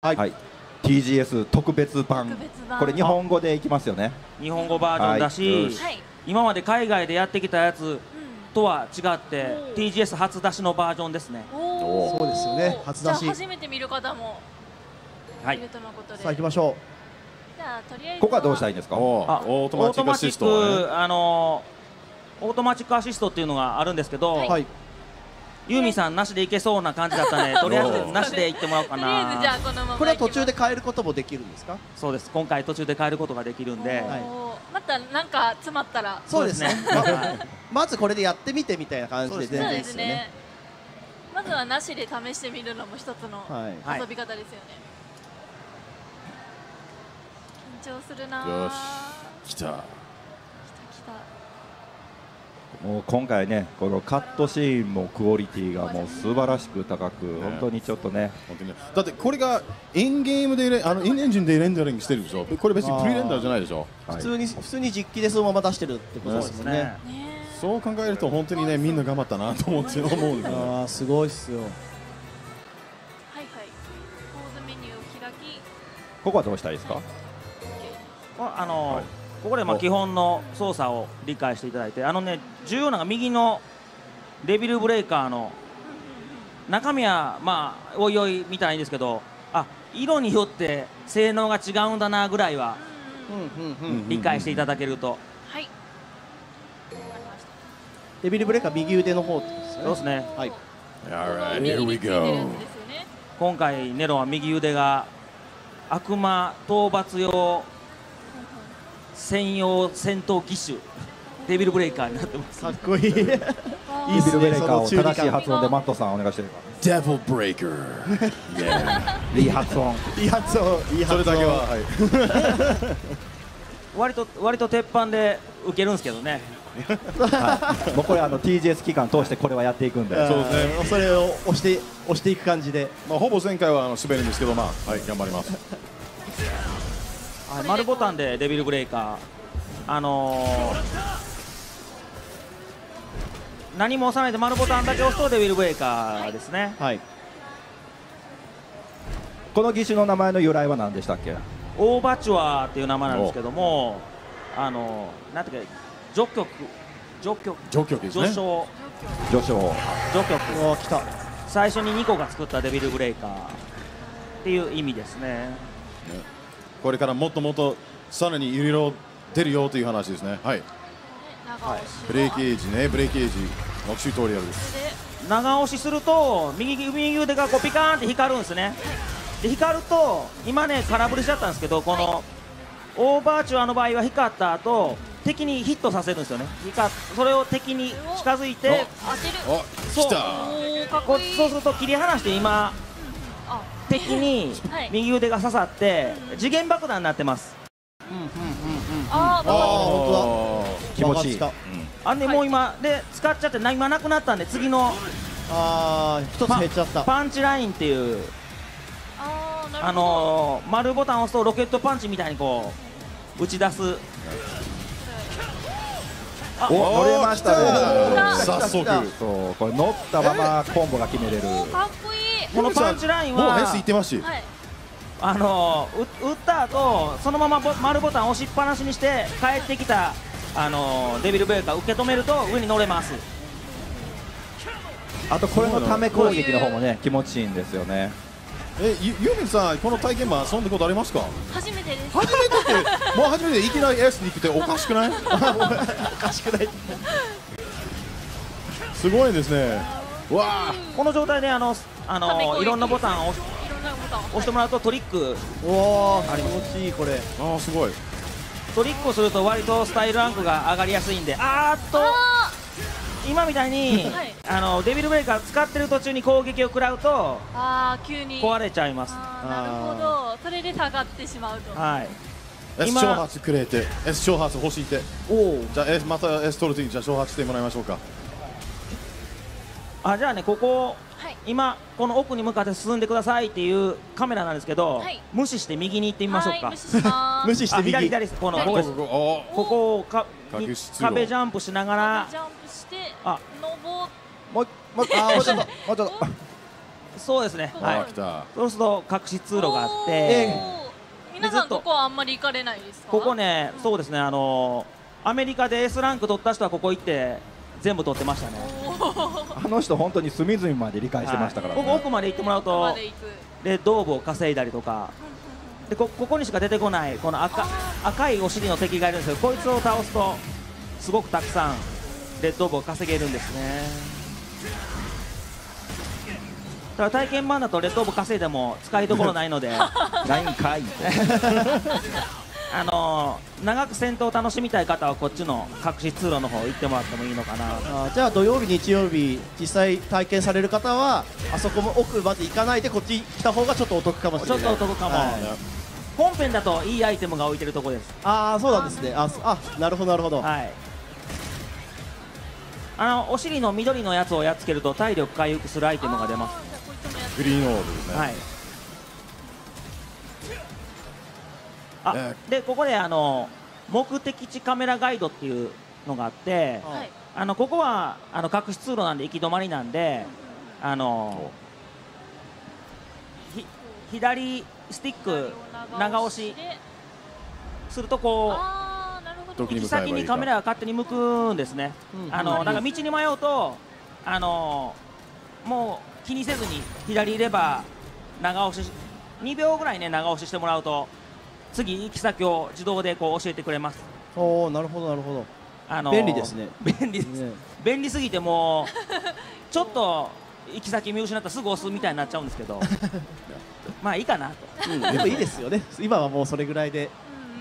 はい、TGS 特別版、これ日本語でいきますよね。 日本語バージョンだし、今まで海外でやってきたやつとは違って TGS 初出しのバージョンですね。 そうですよね、初出し。 じゃあ初めて見る方もいるとのことで。 さあ行きましょう。 じゃあとりあえずここはどうしたらいいんですか。 オートマチックアシスト、オートマチックアシストっていうのがあるんですけど、ユーミさんなしでいけそうな感じだったね。とりあえずなしでいってもらおうかな。 とりあえずじゃあこのまま。 これは途中で変えることもできるんですか。 そうです、今回途中で変えることができるんで、 またなんか詰まったら。 そうですね。まずこれでやってみてみたいな感じで全然いいですよね。 まずはなしで試してみるのも一つの遊び方ですよね。緊張するな。 よし、来た。 もう今回ね、このカットシーンもクオリティがもう素晴らしく高く、本当にちょっとね。 だってこれがインゲームでインエンジンでレンダリングしてるでしょ。これ別にプリレンダーじゃないでしょ。 普通に実機でそのまま出してるってことですもんね。 そう考えると本当にね、みんな頑張ったなと思うんですよ。 ああ、すごいっすよ。 はいはい。ポーズメニューを開き。 ここはどうしたらいいですか。 ここで基本の操作を理解していただいて、重要なのが右のデビルブレイカーの中身はおいおい見たらいいんですけど、色によって性能が違うんだなぐらいは理解していただけると。 はい。 デビルブレイカー右腕の方ですね。 そうですね。 はい。 Alright, here we go。 今回ネロは右腕が悪魔討伐用専用戦闘機種デビルブレイカーになってます。 かっこいい。いいデビルブレイカーを正しい発音でマットさんお願いしてるから。 デビルブレイカー。 いい発音。 いい発音。いい発音。 それだけは。 割と鉄板で受けるんですけどね。 もうこれTGS 期間通してこれはやっていくんで。 そうですね。 それを押していく感じで。 ほぼ前回は滑るんですけど、頑張ります。 丸ボタンでデビルブレイカー、何も押さないで丸ボタンだけ押すとデビルブレイカーですね。 はい。この義手の名前の由来は何でしたっけ。 オーバチュアっていう名前なんですけども、なんていうか序曲ですね。 序章。 来た。 最初にニコが作ったデビルブレイカーっていう意味ですね。 これからもっともっとさらにいろいろ出るよという話ですね。はい。ブレーキエッジね、ブレーキエッジのチュートリアルです。 長押しすると右腕がピカーンって光るんですね。で光ると今ね空振りしちゃったんですけど、このオーバーチュアの場合は光った後敵にヒットさせるんですよね。それを敵に近づいて来た。 そうすると切り離して今敵に右腕が刺さって時限爆弾になってます。 本当だ。 気持ちいい。 もう今で使っちゃって今なくなったんで、次の一つ減っちゃった。 パンチラインっていう丸ボタンを押すとロケットパンチみたいにこう打ち出す。 乗れましたね。 早速。 そうこれ乗ったままコンボが決めれる。 かっこいい。 このパンチラインはもうフェス行ってますし、 打った後そのまま丸ボタンを押しっぱなしにして帰ってきたデビルブレイカー受け止めると上に乗れます。あとこれのため攻撃の方もね気持ちいいんですよね。 ユーミンさん、この体験版遊んだことありますか。 初めてです。 初めてってもう初めていきなり S に来ておかしくない。 おかしくない。 すごいですね。わあ、 この状態でいろんなボタンを押してもらうとトリック。 気持ちいいこれ。 すごい。 トリックをすると割とスタイルランクが上がりやすいんで、今みたいにデビルブレイカー使ってる途中に攻撃を食らうと急に壊れちゃいます。 なるほど。それで下がってしまうと。 はい。 S 挑発くれて S 挑発欲しいって。じゃあまた S 取るときに挑発してもらいましょうか。 じゃあね、ここ今この奥に向かって進んでくださいっていうカメラなんですけど、無視して右に行ってみましょうか。 無視して右。 左です。ここを壁ジャンプしながら。 ジャンプしてもうちょっとそうですね。はい。 来た。 そうすると隠し通路があって、 皆さんここはあんまり行かれないですか？ ここね、そうですね。アメリカで S ランク取った人はここ行って全部取ってましたね。 あの人本当に隅々まで理解してましたからね。 ここ奥まで行ってもらうとでドーブを稼いだりとか。でここにしか出てこないこの赤いお尻の敵がいるんですけど、こいつを倒すとすごくたくさんレッドオーブを稼げるんですね。ただ体験版だとレッドオーブ稼いでも使いどころないのでないんかい長く戦闘を楽しみたい方はこっちの隠し通路の方行ってもらってもいいのかな。 じゃあ土曜日日曜日実際体験される方はあそこも奥まで行かないでこっち来た方がちょっとお得かもしれない。 ちょっとお得かも、本編だといいアイテムが置いてるところです。 ああそうなんですね。なるほどなるほど。 はい。お尻の緑のやつをやっつけると体力回復するアイテムが出ます。 グリーンオーブですね。 はい。でここで目的地カメラガイドっていうのがあって、ここは隠し通路なんで行き止まりなんで左スティック長押しするとこう行き先にカメラが勝手に向くんですね。だから道に迷うともう気にせずに左レバー長押し2秒ぐらいね長押ししてもらうと次行き先を自動でこう教えてくれます。 おお、なるほどなるほど。便利ですね。 便利です。便利すぎてもうちょっと行き先見失ったらすぐ押すみたいになっちゃうんですけどまあいいかなと。 でもいいですよね。今はもうそれぐらいで。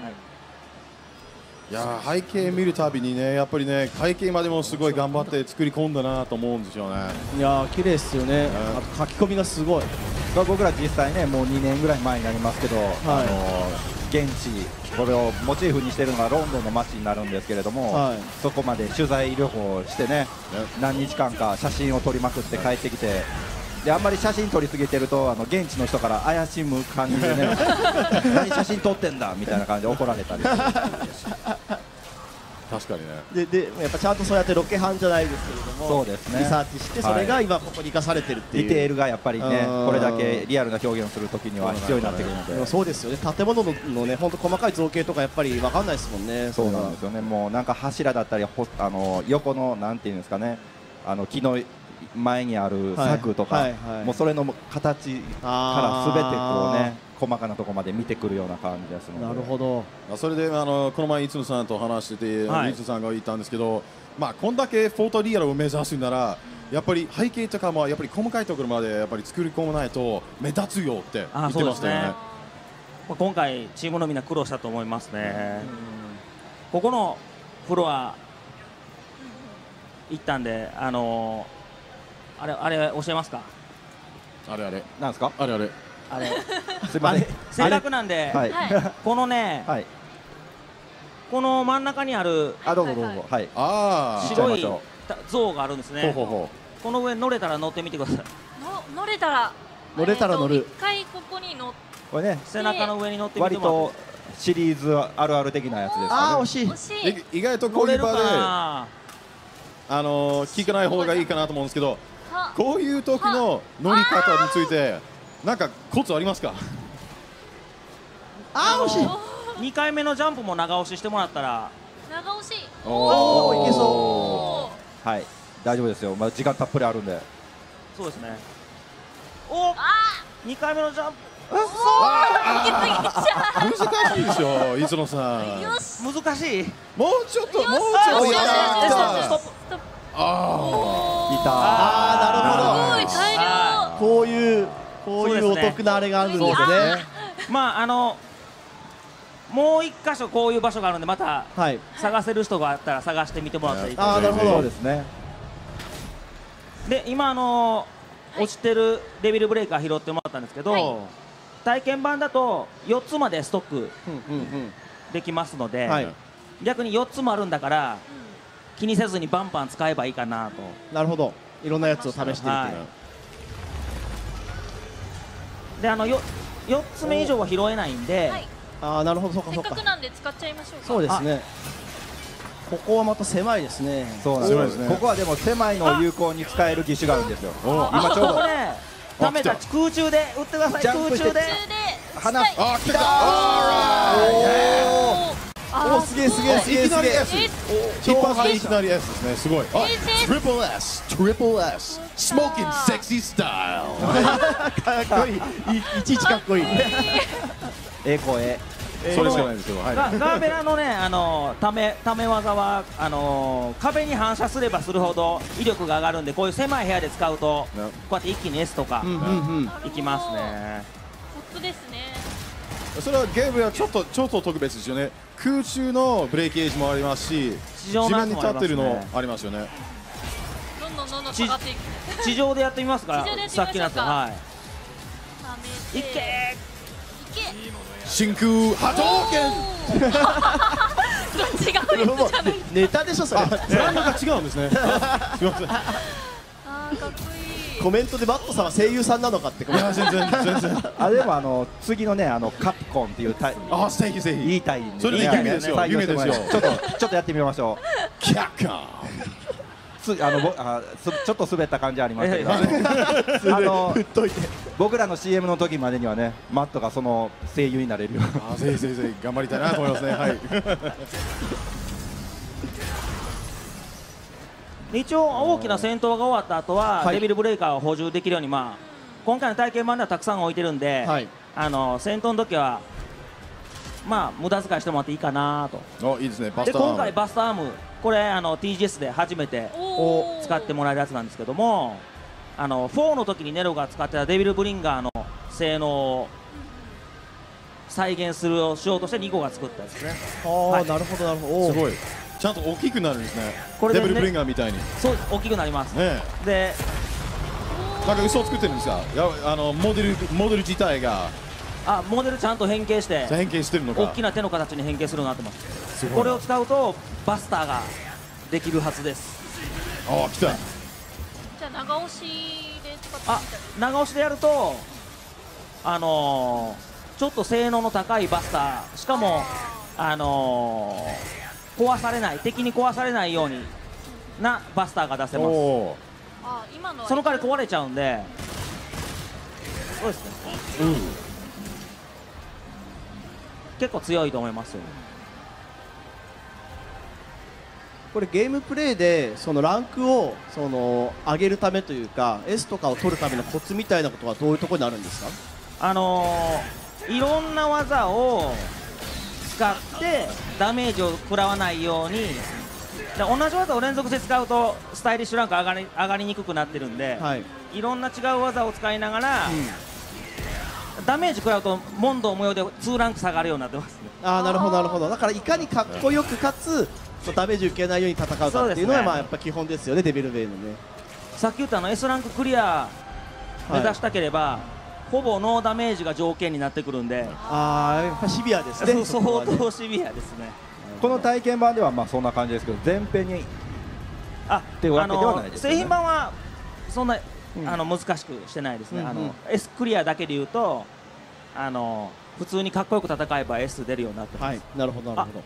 いや背景見るたびにねやっぱりね背景までもすごい頑張って作り込んだなと思うんですよね。 いや綺麗ですよね。あと書き込みがすごい。 僕ら実際ねもう2年ぐらい前になりますけど、現地これをモチーフにしているのがロンドンの街になるんですけれども、そこまで取材旅行してね何日間か写真を撮りまくって帰ってきて、であんまり写真撮りすぎてると現地の人から怪しむ感じでね何写真撮ってんだみたいな感じで怒られたり確かにね。 でやっぱちゃんとそうやってロケハンじゃないですけれども、 そうですね、 リサーチしてそれが今ここに生かされてるっていう、 ディテールがやっぱりねこれだけリアルな表現をするときには必要になってくるので。 そうですよね。建物のね本当細かい造形とかやっぱり分かんないですもんね。 そうなんですよね。もうなんか柱だったり横のなんていうんですかね木の前にある柵とかもうそれの形からすべてこうね細かなところまで見てくるような感じですので。 なるほど。 それでこの前いつのさんと話してて、いつのさんが言ったんですけど、こんだけフォトリアルを目指すならやっぱり背景とかもやっぱり細かいところまでやっぱり作り込まないと目立つよって言ってましたよね。 今回チームのみんな苦労したと思いますね。ここのフロア行ったんであれ教えますか。 あれなんですか。 あれすいませんせっかくなんでこのねこの真ん中にあるどうぞどうぞ白い像があるんですね。この上乗れたら乗ってみてください。 乗れたら乗る。 一回ここに乗ってこれね背中の上に乗ってみてもらって。 割とシリーズあるある的なやつですかね。 惜しい。 意外とこういう場で聞かない方がいいかなと思うんですけど、こういう時の乗り方についてなんかコツありますか。 惜しい。 2回目のジャンプも長押ししてもらったら長押しいけそう。 はい大丈夫ですよ。まだ時間たっぷりあるんで。 そうですね。2回目のジャンプ難しいでしょいつのさん。 難しい。 もうちょっとなるほど。 こういうお得なあれがあるんですね。 もう一箇所こういう場所があるんでまた探せる人があったら探してみてもらったらいいと思います。 なるほど。 そうですね。 で今落ちてるデビルブレイカー拾ってもらったんですけど、体験版だと4つまでストックできますので、逆に4つもあるんだから気にせずにバンバン使えばいいかなと。 なるほど。いろんなやつを試してみて。 で4つ目以上は拾えないんで、 なるほど。そうかそうか。 せっかくなんで使っちゃいましょうか。 そうですね。ここはまた狭いですね。 そうなんですね。ここはでも狭いのを有効に使える義手があるんですよ。今ちょうどためた空中で打ってください。空中で離あ、来た。 おお、すげえすげえすげえすげえ。 一発でいきなり S ですね。すごい。あ、トリプル S、トリプル S、スモーキングセクシースタイかっこいい。いちいちかっこいい。 声。 ル。それしかないんですけど。はい。 ガーベラのね、ため技は壁に反射すればするほど威力が上がるんで、こういう狭い部屋で使うとこうやって一気に S とかいきますね。 コツですね。 それはゲームはちょっと特別ですよね。空中のブレーキエッジもありますし、地面に立ってるのありますよね。 どんどん下がっていく。 地上でやってみますか。さっきのやつ。はい。いけ真空波動拳。 どっちがフリップじゃない。 ネタでしょそれ。 ブランドが違うんですね。すみません。 あー、かっこいい。 コメントでバットさんは声優さんなのかって。 いや、全然。 でも次のねカプコンっていうあ、ぜひぜひ。 いいタイム。 それ夢ですよ。夢ですよ。 ちょっとやってみましょう。 キャッカー。 ちょっと滑った感じありましたけど、僕らの CM の時までにはね、マットがその声優になれるよ。 ぜひ頑張りたいなと思いますね。はい。 一応大きな戦闘が終わった後はデビルブレイカーを補充できるように、今回の体験版ではたくさん置いてるんで、戦闘の時は無駄遣いしてもらっていいかなと。 いいですね。 で今回バスターアーム、これTGS で初めて使ってもらえるやつなんですけども、4の時にネロが使ってたデビルブリンガーの性能を再現しようとして2個が作ったやつですね。 なるほどなるほど。 すごい。ちゃんと大きくなるんですね。 これでデビルブリンガーみたいに。 そう、大きくなります。で、 なんか嘘を作ってるんですか。モデル自体が。 モデルちゃんと変形してるのか。 大きな手の形に変形するようになってます。これを使うとバスターができるはずです。 ああ、来た。 じゃあ長押しで使ってみたい。 長押しでやるとちょっと性能の高いバスター、しかも敵に壊されないようになバスターが出せます。 今のその代わり壊れちゃうんで、そうですね。結構強いと思いますよ。 これゲームプレイでそのランクを上げるためというか S とかを取るためのコツみたいなことはどういうところにあるんですか。 いろんな技を使ってダメージを食らわないように、同じ技を連続で使うとスタイリッシュランク上がりにくくなってるんで、いろんな違う技を使いながら、ダメージ食らうと問答無用で2ランク下がるようになってますね。 なるほどなるほど。だからいかにかっこよくかつダメージ受けないように戦うかっていうのはやっぱ基本ですよね、デビルベイのね。 さっき言った S ランククリア目指したければ、ほぼノーダメージが条件になってくるんで、 やっぱシビアですね。 相当シビアですね。 この体験版ではそんな感じですけど、前編にってわけではないですね。 製品版はそんな難しくしてないですね。S クリアだけで言うと普通にかっこよく戦えば S 出るようになってます。 なるほどなるほ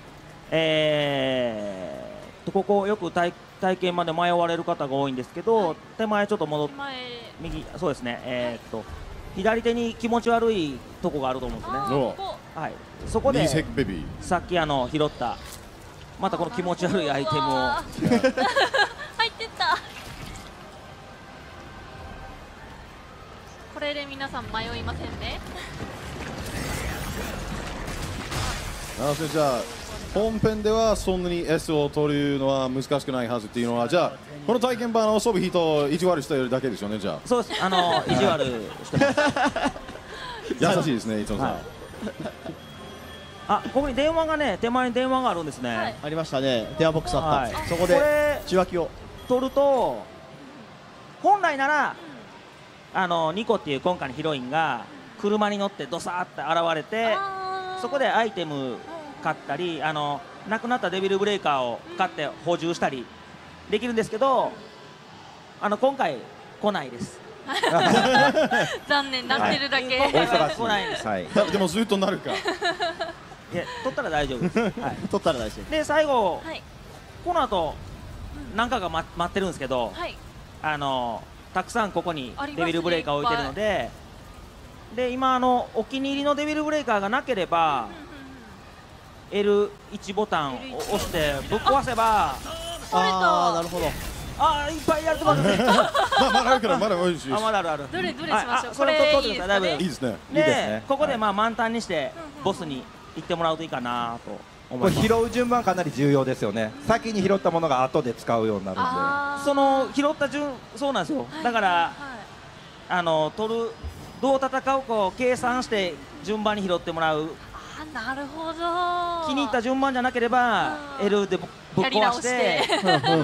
ど。 ここよく体験まで迷われる方が多いんですけど、手前ちょっと戻って右、そうですね。左手に気持ち悪いとこがあると思うんですね。そこでさっき拾ったまたこの気持ち悪いアイテムを入ってった。これで皆さん迷いませんね。 じゃあ本編ではそんなに S を取るのは難しくないはずっていうのは、じゃあこの体験版を遊ぶ人を意地悪してるだけですよね。じゃあそうです。意地悪してます。 優しいですね、いつもさん。 ここに電話がね、手前に電話があるんですね。 ありましたね。電話ボックスあった。そこで受話器を取ると、本来ならニコっていう今回のヒロインが車に乗ってドサーって現れて、そこでアイテム買ったり、なくなったデビルブレイカーを買って補充したりできるんですけど、今回来ないです。 残念、なってるだけ。 来ないです。 でもずっとなるか。 取ったら大丈夫です。取ったら大丈夫。 で最後この後何かが待ってるんですけど、 たくさんここにデビルブレイカーを置いてるので、で今お気に入りのデビルブレイカーがなければ L1 ボタンを押してぶっ壊せば、 なるほど。 いっぱいやるところですね。 まだあるからまだ美味しい。 まだあるある。 どれしましょう。 それ取ってください。だいぶいいですね。 でここで満タンにしてボスに行ってもらうといいかなと思います。 これ拾う順番かなり重要ですよね。先に拾ったものが後で使うようになるんで。 その拾ったそうなんですよ。だから取るどう戦うかを計算して順番に拾ってもらう。 なるほど。 気に入った順番じゃなければ L でぶっ壊して。 そういう遊び方も。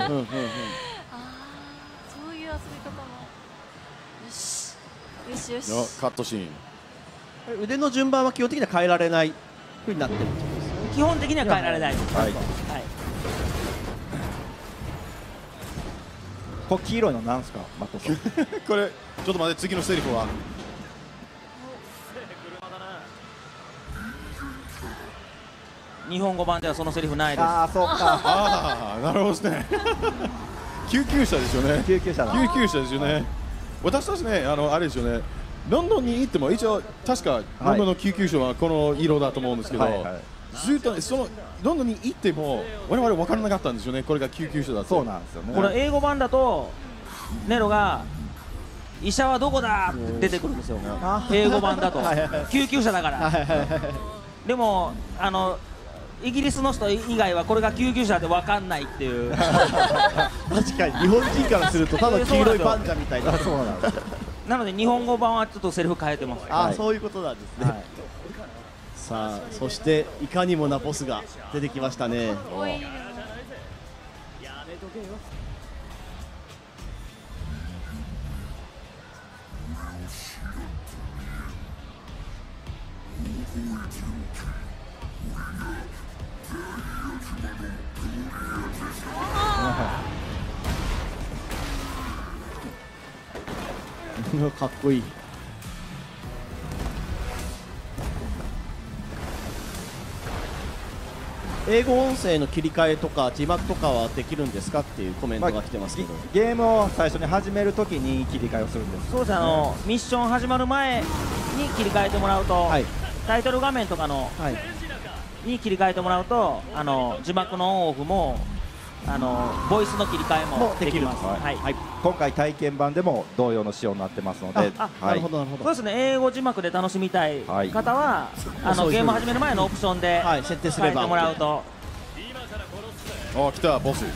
よしよし。 カットシーン。 腕の順番は基本的には変えられない風になってるんですね。 基本的には変えられないです。はい。 これ黄色いのなんすか、マットさん。 これちょっと待って、次のセリフは。 日本語版ではそのセリフないです。 そうか。 なるほどですね。救急車ですよね。 救急車だ。 救急車ですよね。私たちね、あれですよね。ロンドンに行っても一応確かロンドンの救急車はこの色だと思うんですけど、ずっとそのロンドンに行っても我々分からなかったんですよね。これが救急車だと。 そうなんですよね。 これ英語版だとネロが医者はどこだって出てくるんですよ。英語版だと救急車だから。でもイギリスの人以外はこれが救急車で分かんないっていう。 確かに日本人からするとただ黄色いパンダみたいな。 そうなんです。 なので日本語版はちょっとセリフ変えてます。 そういうことなんですね。さあ、そしていかにもなボスが出てきましたね。かっこいい。英語音声の切り替えとか字幕とかはできるんですかっていうコメントが来てますけど、 ゲームを最初に始めるときに切り替えをするんです。 そうですね、ミッション始まる前に切り替えてもらうと、タイトル画面とかの、に切り替えてもらうと字幕のオンオフもボイスの切り替えもできます。 今回体験版でも同様の仕様になってますので。 なるほどなるほど。 そうですね、英語字幕で楽しみたい方はゲーム始める前のオプションで設定すれば変えてもらうと。 来たボス。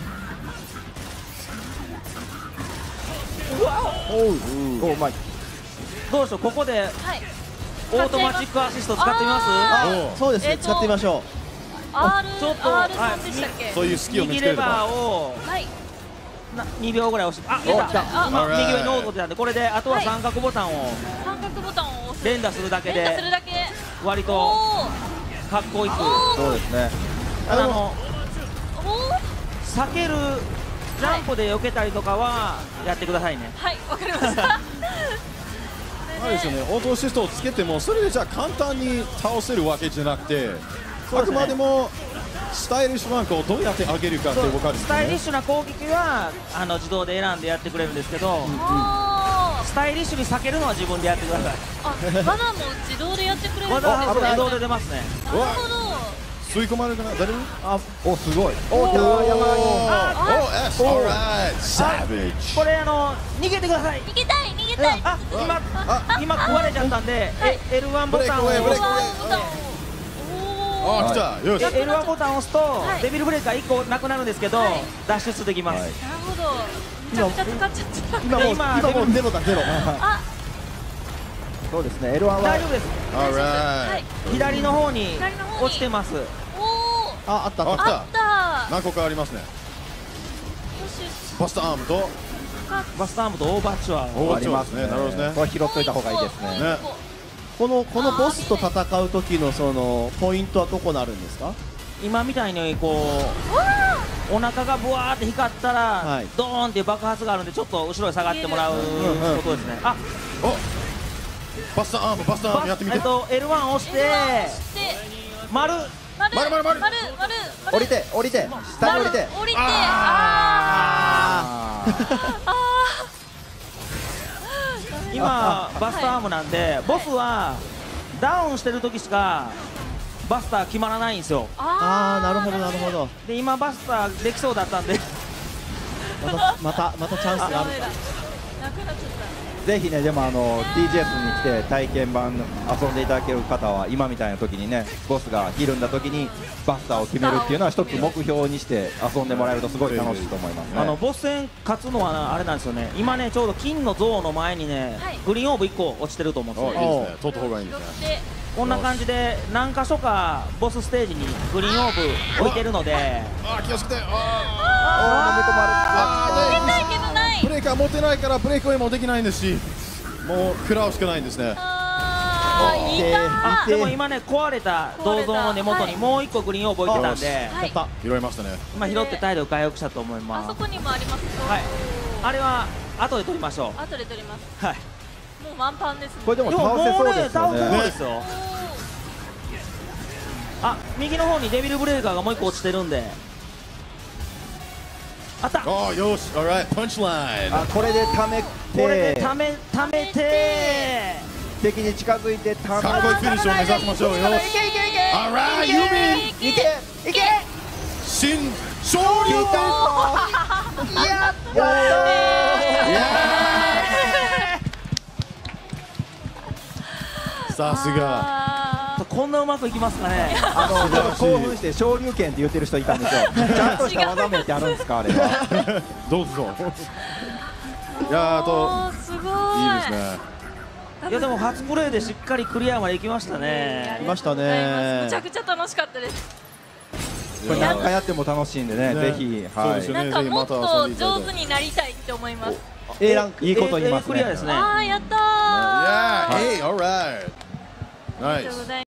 おうまい。 どうでしょう、ここでオートマチックアシスト使ってみます？ そうですね、使ってみましょう。 ちょっとそういうスキルを見つければ、 右レバーを2秒ぐらい押して、出た。今右上にノート出たんで、これであとは三角ボタンを連打するだけで割とかっこいい。 そうですね。 避けるジャンプで避けたりとかはやってくださいね。 はい、わかりました。 あれですよね、オートアシストをつけてもそれでじゃあ簡単に倒せるわけじゃなくて、あくまでもスタイリッシュランクをどうやって上げるかって分かるんですね。 スタイリッシュな攻撃は自動で選んでやってくれるんですけど、スタイリッシュに避けるのは自分でやってください。 技も自動でやってくれる。 技は自動で出ますね。 なるほど。 吸い込まれるかな、大丈夫？ お、すごい。 これ逃げてください。 逃げたい逃げたい。 今食われちゃったんで L1 ボタンを来た。よし。 L1 ボタンを押すとデビルブレーカー1個なくなるんですけど脱出できます。 なるほど。めちゃくちゃ使っちゃった。 今もうゼロだゼロ。 そうですね、L1 は大丈夫です。左の方に落ちてます。 あったあった。 何個かありますね。バスターアームとバスターアームとオーバーチュアありますね。なるほどね。これ拾っといた方がいいですね。 このボスと戦う時のそのポイントはどこになるんですか？ 今みたいにこうお腹がブワーって光ったらドーンっていう爆発があるんで、ちょっと後ろに下がってもらうことですね。 バスターアームやってみて。 L1 押して丸降りて下に降りて。 今バスターアームなんで、ボスはダウンしてる時しかバスター決まらないんですよ。 ああ、なるほどなるほど。 で今バスターできそうだったんでまたチャンスがあるか。 なくなっちゃった。 ぜひね、でもTGS に来て体験版遊んでいただける方は今みたいな時にね、ボスがひるんだ時にバスターを決めるっていうのは一つ目標にして遊んでもらえるとすごい楽しいと思いますね。 ボス戦勝つのはあれなんですよね。今ねちょうど金の像の前にね、グリーンオーブ1個落ちてると思うんですよ。 いいですね。取った方がいいんですね。 こんな感じで何箇所かボスステージにグリーンオーブ置いてるので、 気をつけて。 持ってないけどない。 ブレーカー持ってないからブレーキもできないんですし、もう食らうしかないんですね。 でも今ね壊れた銅像の根元にもう1個グリーンオーブ置いてたんで、 拾いましたね。 今拾って態度を回復したと思います。 あそこにもあります。 はい。あれは後で取りましょう。 後で取ります。 はい。 もう満帆ですね。 これでも倒せそうですよ倒せそうね。 ですよ。あ、右の方にデビルブレーカーがもう1個落ちてるんで。あった。 よし、alright、パンチライン。 これで溜めて、 これで溜めて、 敵に近づいて溜めて、 かっこいいフィニッシュを目指しましょう。よし。alright、ユーミン。 いけいけ。 新昇竜拳。 やったさすが。 こんなうまくいきますかね。 興奮して昇竜拳って言ってる人いたんですよ。ちゃんとした技名ってあるんですか、あれは。 どうぞ。いやすごい。 いいですね。 いやでも初プレイでしっかりクリアまで行きましたね。 いましたね。 めちゃくちゃ楽しかったです。 これ何回やっても楽しいんでね、ぜひ。 なんかもっと上手になりたいって思います。 A ランクいいこと言いますね。 クリアですね。 ああ、やったー。 Hey, alright. Nice.